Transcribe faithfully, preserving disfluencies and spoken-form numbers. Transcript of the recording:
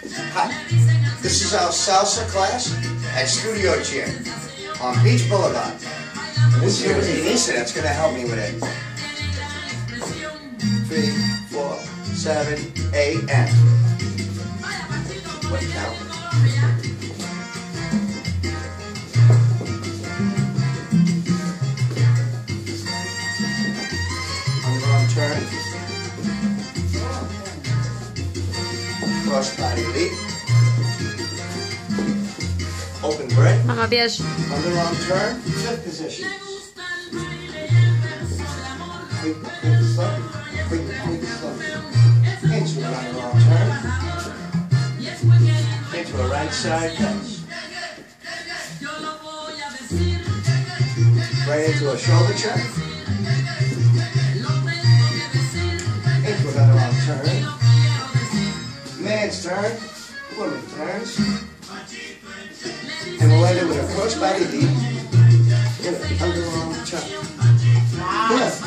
Hi, this is our salsa class at Studio Chair on Beach Boulevard. And this here is Anissa that's going to help me with it. Three, four, seven, eight, and. What count? Underarm turn. Cross body leap. Open breath. Mama, bierz. Underarm turn. Fifth position. Quick, quick, slow. Quick, quick, slow. Into an underarm turn. Into a right side touch. Right into a shoulder check. Into an underarm turn. Man's turn. Woman turns. And we'll end it with a cross body leap. In an underarm turn. Yeah.